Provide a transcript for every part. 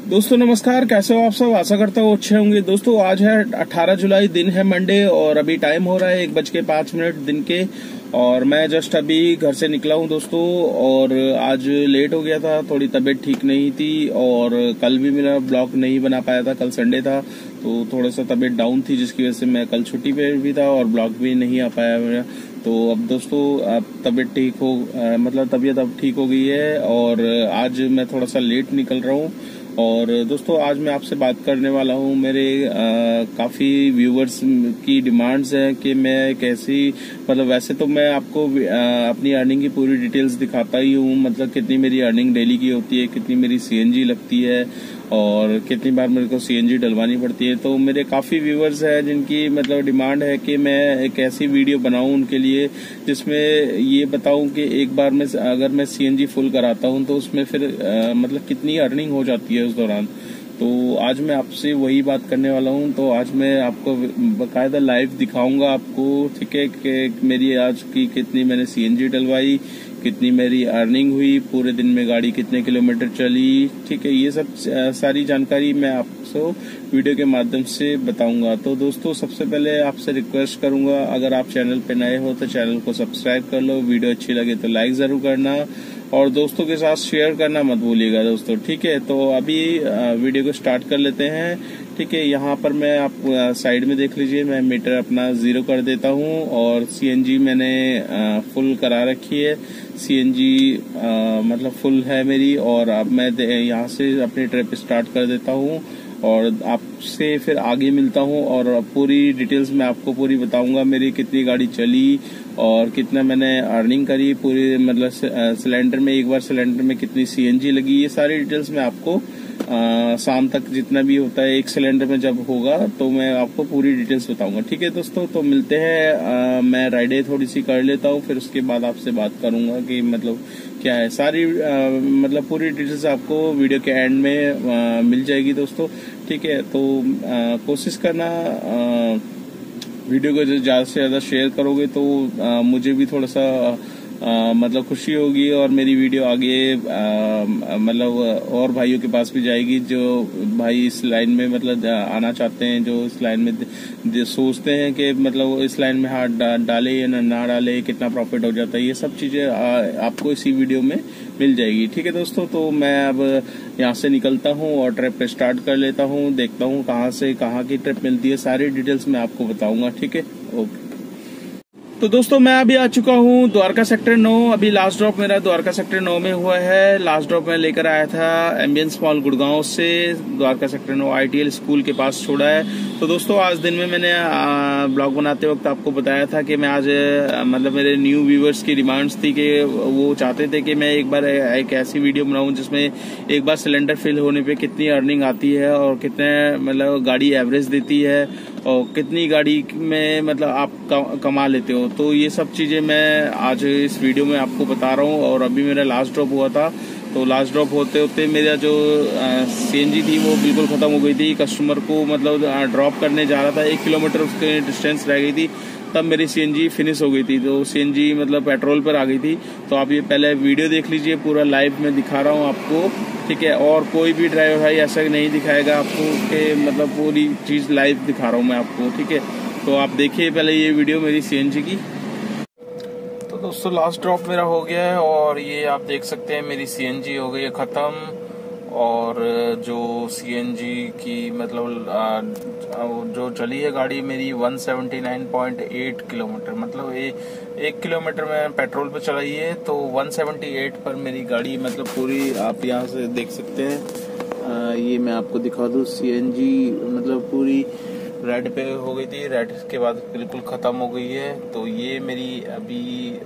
दोस्तों नमस्कार, कैसे हो आप सब। आशा करता हूँ अच्छे होंगे। दोस्तों आज है 18 जुलाई, दिन है मंडे और अभी टाइम हो रहा है 1:05 दिन के। और मैं जस्ट अभी घर से निकला हूँ दोस्तों। और आज लेट हो गया था, थोड़ी तबीयत ठीक नहीं थी और कल भी मेरा ब्लॉग नहीं बना पाया था। कल संडे था तो थोड़ा सा तबीयत डाउन थी, जिसकी वजह से मैं कल छुट्टी पे भी था और ब्लॉग भी नहीं आ पाया मेरा। तो अब दोस्तों अब तबीयत ठीक हो मतलब तबीयत अब ठीक हो गई है और आज मैं थोड़ा सा लेट निकल रहा हूँ। और दोस्तों आज मैं आपसे बात करने वाला हूँ। मेरे काफ़ी व्यूवर्स की डिमांड्स हैं कि मैं कैसी मतलब वैसे तो मैं आपको अपनी अर्निंग की पूरी डिटेल्स दिखाता ही हूँ, मतलब कितनी मेरी अर्निंग डेली की होती है, कितनी मेरी सीएनजी लगती है और कितनी बार मेरे को सीएनजी डलवानी पड़ती है। तो मेरे काफ़ी व्यूवर्स हैं जिनकी मतलब डिमांड है कि मैं एक ऐसी वीडियो बनाऊं उनके लिए जिसमें ये बताऊं कि एक बार में अगर मैं सीएनजी फुल कराता हूं तो उसमें फिर मतलब कितनी अर्निंग हो जाती है उस दौरान। तो आज मैं आपसे वही बात करने वाला हूं। तो आज मैं आपको बकायदा लाइव दिखाऊंगा आपको, ठीक है, कि मेरी आज की कितनी मैंने सीएनजी डलवाई, कितनी मेरी अर्निंग हुई, पूरे दिन में गाड़ी कितने किलोमीटर चली, ठीक है। ये सब सारी जानकारी मैं आपको वीडियो के माध्यम से बताऊंगा। तो दोस्तों सबसे पहले आपसे रिक्वेस्ट करूंगा, अगर आप चैनल पे नए हो तो चैनल को सब्सक्राइब कर लो, वीडियो अच्छी लगे तो लाइक जरूर करना और दोस्तों के साथ शेयर करना मत भूलिएगा दोस्तों, ठीक है। तो अभी वीडियो को स्टार्ट कर लेते हैं, ठीक है। यहाँ पर मैं आप साइड में देख लीजिए, मैं मीटर अपना 0 कर देता हूँ और सीएनजी मैंने फुल करा रखी है। सीएनजी मतलब फुल है मेरी और अब मैं यहाँ से अपनी ट्रिप स्टार्ट कर देता हूँ और आपसे फिर आगे मिलता हूँ और पूरी डिटेल्स मैं आपको पूरी बताऊंगा, मेरी कितनी गाड़ी चली और कितना मैंने अर्निंग करी पूरी, मतलब सिलेंडर में एक बार सिलेंडर में कितनी सीएनजी लगी, ये सारी डिटेल्स मैं आपको शाम तक जितना भी होता है एक सिलेंडर में जब होगा तो मैं आपको पूरी डिटेल्स बताऊंगा, ठीक है दोस्तों। तो मिलते हैं, मैं राइडे थोड़ी सी कर लेता हूँ, फिर उसके बाद आपसे बात करूंगा कि मतलब क्या है सारी मतलब पूरी डिटेल्स आपको वीडियो के एंड में मिल जाएगी दोस्तों, ठीक है। तो कोशिश करना वीडियो को ज्यादा से ज्यादा शेयर करोगे तो मुझे भी थोड़ा सा मतलब खुशी होगी और मेरी वीडियो आगे मतलब और भाइयों के पास भी जाएगी जो भाई इस लाइन में मतलब आना चाहते हैं, जो इस लाइन में सोचते हैं कि मतलब इस लाइन में हाथ डाले या ना डाले, कितना प्रॉफिट हो जाता है, ये सब चीजें आपको इसी वीडियो में मिल जाएगी, ठीक है दोस्तों। तो मैं अब यहाँ से निकलता हूँ और ट्रिप पे स्टार्ट कर लेता हूँ, देखता हूँ कहाँ से कहाँ की ट्रिप मिलती है, सारी डिटेल्स मैं आपको बताऊंगा, ठीक है। ओके तो दोस्तों मैं अभी आ चुका हूँ द्वारका सेक्टर 9। अभी लास्ट ड्रॉप मेरा द्वारका सेक्टर 9 में हुआ है। लास्ट ड्रॉप मैं लेकर आया था एम्बियंस मॉल गुड़गांव से द्वारका सेक्टर 9 आईटीएल स्कूल के पास छोड़ा है। तो दोस्तों आज दिन में मैंने ब्लॉग बनाते वक्त आपको बताया था कि मैं आज मतलब मेरे न्यू व्यूवर्स की डिमांड्स थी कि वो चाहते थे कि मैं एक बार एक ऐसी वीडियो बनाऊं जिसमें एक बार सिलेंडर फिल होने पे कितनी अर्निंग आती है और कितने मतलब गाड़ी एवरेज देती है और कितनी गाड़ी में मतलब आप कमा लेते हो। तो ये सब चीजें मैं आज इस वीडियो में आपको बता रहा हूँ। और अभी मेरा लास्ट ड्रॉप हुआ था, तो लास्ट ड्रॉप होते होते मेरा जो सीएनजी थी वो बिल्कुल खत्म हो गई थी। कस्टमर को मतलब ड्रॉप करने जा रहा था, 1 किलोमीटर उसके डिस्टेंस रह गई थी, तब मेरी सीएनजी फिनिश हो गई थी। तो सीएनजी मतलब पेट्रोल पर आ गई थी। तो आप ये पहले वीडियो देख लीजिए, पूरा लाइव में दिखा रहा हूँ आपको, ठीक है। और कोई भी ड्राइवर भाई ऐसा नहीं दिखाएगा आपको कि मतलब पूरी चीज लाइव दिखा रहा हूँ मैं आपको, ठीक है। तो आप देखिए पहले ये वीडियो मेरी सीएनजी की। तो दोस्तों लास्ट ड्रॉप मेरा हो गया है और ये आप देख सकते हैं मेरी सीएनजी हो गई है खत्म। और जो सीएनजी की मतलब जो चली है गाड़ी मेरी 179.8 किलोमीटर, मतलब 1 किलोमीटर में पेट्रोल पे चलाई है तो 178 पर मेरी गाड़ी मतलब पूरी आप यहाँ से देख सकते हैं। ये मैं आपको दिखा दूँ, सीएनजी मतलब पूरी रेड पे हो गई थी, रेड के बाद बिल्कुल खत्म हो गई है। तो ये मेरी अभी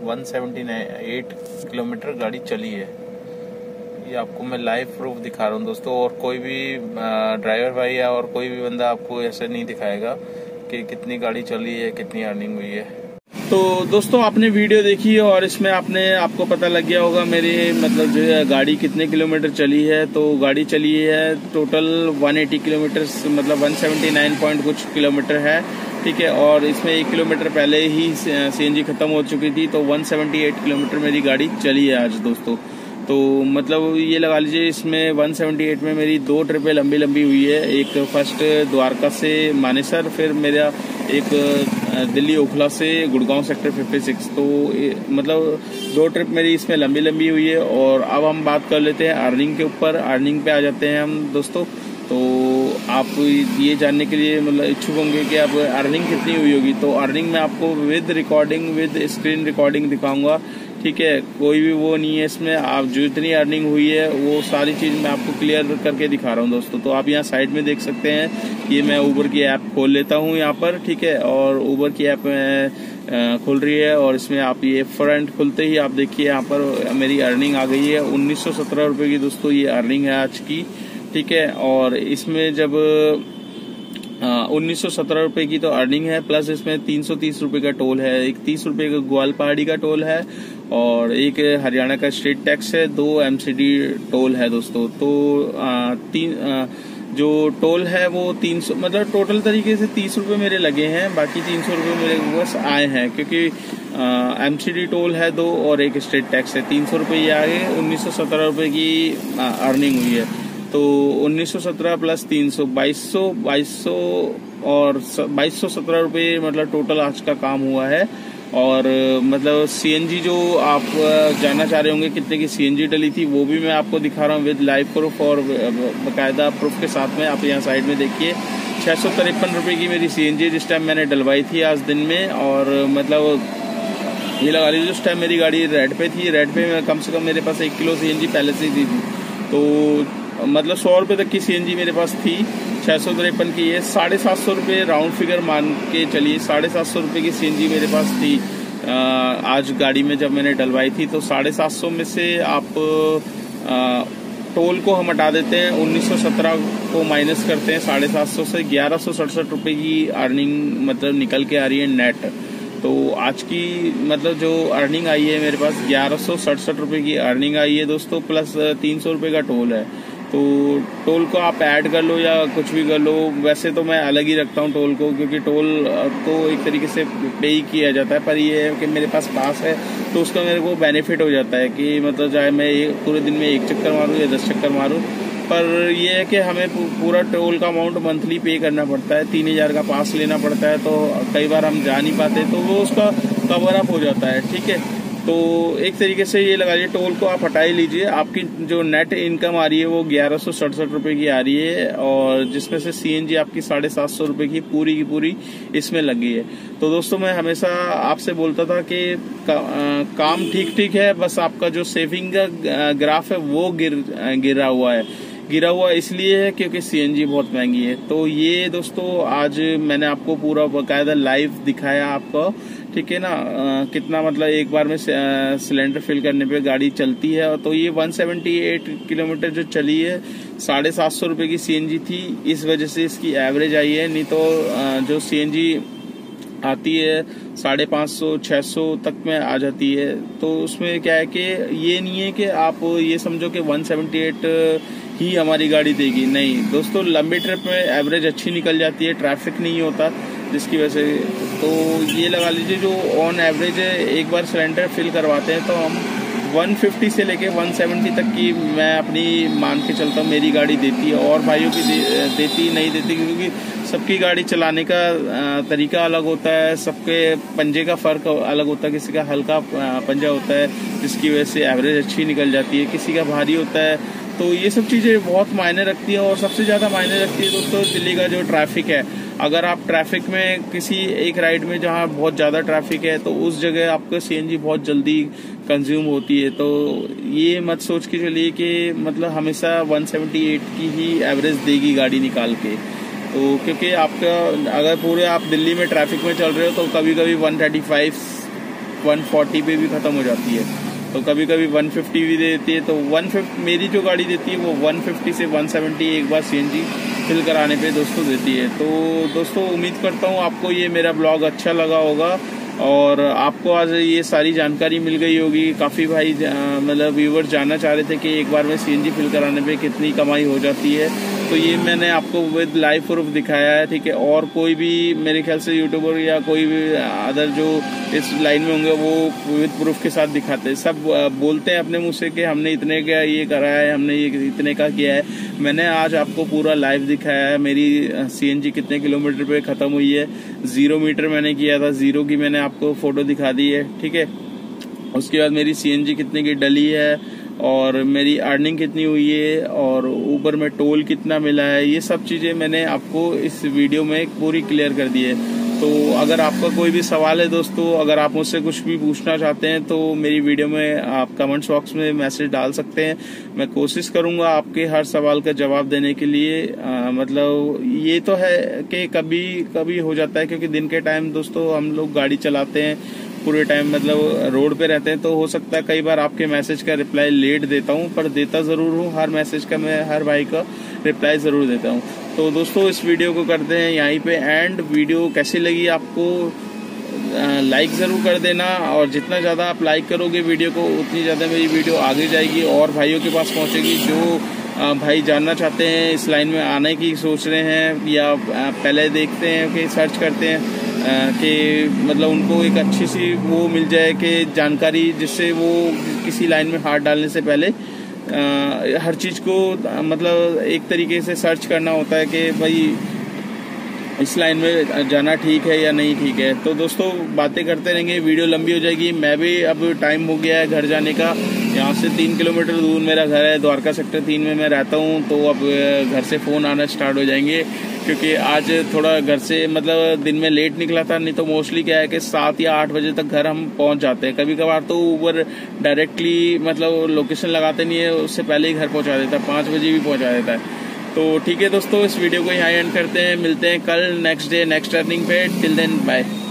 178 किलोमीटर गाड़ी चली है, ये आपको मैं लाइव प्रूफ दिखा रहा हूँ दोस्तों। और कोई भी ड्राइवर भाई या और कोई भी बंदा आपको ऐसे नहीं दिखाएगा कि कितनी गाड़ी चली है, कितनी अर्निंग हुई है। तो दोस्तों आपने वीडियो देखी और इसमें आपको पता लग गया होगा मेरी मतलब जो है गाड़ी कितने किलोमीटर चली है। तो गाड़ी चली है टोटल 180 किलोमीटर, मतलब 179 पॉइंट कुछ किलोमीटर है, ठीक है। और इसमें 1 किलोमीटर पहले ही सीएनजी खत्म हो चुकी थी, तो 178 किलोमीटर मेरी गाड़ी चली है आज दोस्तों। तो मतलब ये लगा लीजिए इसमें 178 में मेरी 2 ट्रिपें लंबी लंबी हुई है। एक फर्स्ट द्वारका से मानेसर, फिर मेरा एक दिल्ली ओखला से गुड़गांव सेक्टर 56। तो मतलब 2 ट्रिप मेरी इसमें लंबी लंबी हुई है। और अब हम बात कर लेते हैं अर्निंग के ऊपर। अर्निंग पे आ जाते हैं हम दोस्तों। तो आप ये जानने के लिए मतलब इच्छुक होंगे कि अब अर्निंग कितनी हुई होगी। तो अर्निंग में आपको with recording, with screen recording दिखाऊंगा, ठीक है। कोई भी वो नहीं है इसमें। आप जो इतनी अर्निंग हुई है वो सारी चीज़ मैं आपको क्लियर करके दिखा रहा हूँ दोस्तों। तो आप यहाँ साइड में देख सकते हैं। ये मैं ऊबर की ऐप खोल लेता हूँ यहाँ पर, ठीक है। और ऊबर की ऐप खुल रही है और इसमें आप ये फ्रंट खुलते ही आप देखिए यहाँ पर मेरी अर्निंग आ गई है 1917 रुपये की दोस्तों। ये अर्निंग है आज की, ठीक है। और इसमें जब 1917 रुपये की तो अर्निंग है, प्लस इसमें 330 रुपये का टोल है, एक 30 रुपये का ग्वाल पहाड़ी का टोल है और एक हरियाणा का स्टेट टैक्स है, 2 MCD टोल है दोस्तों। तो जो टोल है वो 300 मतलब टोटल तरीके से 30 रुपये मेरे लगे हैं। बाकी 300 रुपये मेरे बस आए हैं क्योंकि MCD टोल है 2 और एक स्टेट टैक्स है। 300 रुपये ये आ गए। 1917 रुपये की अर्निंग हुई है। तो 1917 प्लस 300 2200 और 2217 रुपये मतलब टोटल आज का काम हुआ है। और मतलब CNG जो आप जानना चाह रहे होंगे कितने की CNG डली थी, वो भी मैं आपको दिखा रहा हूँ विद लाइव प्रूफ और बाकायदा प्रूफ के साथ में। आप यहाँ साइड में देखिए 653 रुपये की मेरी CNG जिस टाइम मैंने डलवाई थी आज दिन में। और मतलब ये लगा लीजिए उस टाइम मेरी गाड़ी रेड पे थी। रेड पे कम से कम मेरे पास 1 किलो CNG पहले से ही थी। तो मतलब 100 रुपये तक की CNG मेरे पास थी। 653 की है, 750 रुपये राउंड फिगर मान के चलिए। 750 रुपये की CNG मेरे पास थी आज गाड़ी में जब मैंने डलवाई थी। तो 750 में से आप टोल को हम हटा देते हैं, 1917 को माइनस करते हैं 750 से, 1167 रुपये की अर्निंग मतलब निकल के आ रही है नेट। तो आज की मतलब जो अर्निंग आई है मेरे पास 1167 रुपये की अर्निंग आई है दोस्तों, प्लस 300 रुपये का टोल है। तो टोल को आप ऐड कर लो या कुछ भी कर लो, वैसे तो मैं अलग ही रखता हूँ टोल को, क्योंकि टोल तो एक तरीके से पे ही किया जाता है। पर ये है कि मेरे पास पास है तो उसका मेरे को बेनिफिट हो जाता है कि मतलब चाहे मैं पूरे दिन में 1 चक्कर मारूँ या 10 चक्कर मारूँ। पर ये है कि हमें पूरा टोल का अमाउंट मंथली पे करना पड़ता है। 3000 का पास लेना पड़ता है। तो कई बार हम जा नहीं पाते तो वो उसका कवर अप हो जाता है, ठीक है। तो एक तरीके से ये लगा लीजिए टोल को आप हटा ही लीजिए। आपकी जो नेट इनकम आ रही है वो 1167 रुपये की आ रही है और जिसमें से CNG आपकी 750 रुपये की पूरी इसमें लगी है। तो दोस्तों मैं हमेशा आपसे बोलता था कि काम ठीक ठीक है, बस आपका जो सेविंग का ग्राफ है वो गिरा हुआ इसलिए है क्योंकि CNG बहुत महंगी है। तो ये दोस्तों आज मैंने आपको पूरा बाकायदा लाइव दिखाया आपको, ठीक है ना। कितना मतलब एक बार में सिलेंडर फिल करने पे गाड़ी चलती है। तो ये 178 किलोमीटर जो चली है 750 रुपये की CNG थी, इस वजह से इसकी एवरेज आई है। नहीं तो जो CNG आती है 550 600 तक में आ जाती है। तो उसमें क्या है कि ये नहीं है कि आप ये समझो कि 178 ही हमारी गाड़ी देगी, नहीं दोस्तों। लंबी ट्रिप में एवरेज अच्छी निकल जाती है, ट्रैफिक नहीं होता जिसकी वजह से। तो ये लगा लीजिए जो ऑन एवरेज एक बार सिलेंडर फिल करवाते हैं तो हम 150 से लेके 170 तक की मैं अपनी मान के चलता हूँ मेरी गाड़ी देती है। और भाइयों की देती नहीं देती, क्योंकि सबकी गाड़ी चलाने का तरीका अलग होता है, सबके पंजे का फर्क अलग होता है। किसी का हल्का पंजा होता है जिसकी वजह से एवरेज अच्छी निकल जाती है, किसी का भारी होता है। तो ये सब चीज़ें बहुत मायने रखती है। और सबसे ज़्यादा मायने रखती है दोस्तों दिल्ली का जो ट्रैफिक है। अगर आप ट्रैफिक में किसी एक राइड में जहाँ बहुत ज़्यादा ट्रैफिक है तो उस जगह आपको CNG बहुत जल्दी कंज्यूम होती है। तो ये मत सोच के चलिए कि मतलब हमेशा 178 की ही एवरेज देगी गाड़ी निकाल के। तो क्योंकि आपका अगर पूरे आप दिल्ली में ट्रैफिक में चल रहे हो तो कभी कभी 135 140 पे भी ख़त्म हो जाती है, तो कभी कभी 150 भी देती है। तो 150 मेरी जो गाड़ी देती है वो 150 से 170 एक बार CNG फिल कराने पे दोस्तों देती है। तो दोस्तों उम्मीद करता हूँ आपको ये मेरा ब्लॉग अच्छा लगा होगा और आपको आज ये सारी जानकारी मिल गई होगी। काफ़ी भाई मतलब व्यूवर जानना चाह रहे थे कि एक बार में CNG फिल कराने पे कितनी कमाई हो जाती है। तो ये मैंने आपको विद लाइव प्रूफ दिखाया है, ठीक है। और कोई भी मेरे ख्याल से यूट्यूबर या कोई भी अदर जो इस लाइन में होंगे वो विद प्रूफ के साथ दिखाते हैं। सब बोलते हैं अपने मुंह से कि हमने इतने का ये करा है, हमने ये इतने का किया है। मैंने आज आपको पूरा लाइव दिखाया है। मेरी CNG कितने किलोमीटर पे खत्म हुई है, 0 मीटर मैंने किया था, 0 की मैंने आपको फोटो दिखा दी है, ठीक है। उसके बाद मेरी CNG कितने की डली है और मेरी अर्निंग कितनी हुई है और ऊबर में टोल कितना मिला है, ये सब चीजें मैंने आपको इस वीडियो में पूरी क्लियर कर दी है। तो अगर आपका कोई भी सवाल है दोस्तों, अगर आप मुझसे कुछ भी पूछना चाहते हैं तो मेरी वीडियो में आप कमेंट्स बॉक्स में मैसेज डाल सकते हैं। मैं कोशिश करूंगा आपके हर सवाल का जवाब देने के लिए। मतलब ये तो है कि कभी कभी हो जाता है, क्योंकि दिन के टाइम दोस्तों हम लोग गाड़ी चलाते हैं पूरे टाइम, मतलब रोड पे रहते हैं, तो हो सकता है कई बार आपके मैसेज का रिप्लाई लेट देता हूं, पर देता जरूर हूं। हर मैसेज का मैं हर भाई का रिप्लाई जरूर देता हूं। तो दोस्तों इस वीडियो को करते हैं यहीं पे एंड। वीडियो कैसी लगी आपको लाइक जरूर कर देना, और जितना ज्यादा आप लाइक करोगे वीडियो को उतनी ज्यादा मेरी वीडियो आगे जाएगी और भाइयों के पास पहुंचेगी जो भाई जानना चाहते हैं, इस लाइन में आने की सोच रहे हैं या पहले देखते हैं कि सर्च करते हैं कि मतलब उनको एक अच्छी सी वो मिल जाए कि जानकारी, जिससे वो किसी लाइन में हाथ डालने से पहले हर चीज को मतलब एक तरीके से सर्च करना होता है कि भाई इस लाइन में जाना ठीक है या नहीं ठीक है। तो दोस्तों बातें करते रहेंगे, वीडियो लंबी हो जाएगी। मैं भी अब टाइम हो गया है घर जाने का। यहाँ से 3 किलोमीटर दूर मेरा घर है, द्वारका सेक्टर 3 में मैं रहता हूँ। तो अब घर से फोन आना स्टार्ट हो जाएंगे, क्योंकि आज थोड़ा घर से मतलब दिन में लेट निकला था। नहीं तो मोस्टली क्या है कि 7 या 8 बजे तक घर हम पहुंच जाते हैं। कभी कभार तो ऊबर डायरेक्टली मतलब लोकेशन लगाते नहीं है, उससे पहले ही घर पहुंचा देता है, 5 बजे भी पहुंचा देता है। तो ठीक है दोस्तों, इस वीडियो को यहाँ एंड करते हैं। मिलते हैं कल नेक्स्ट डे नेक्स्ट अर्निंग पे। Till then bye.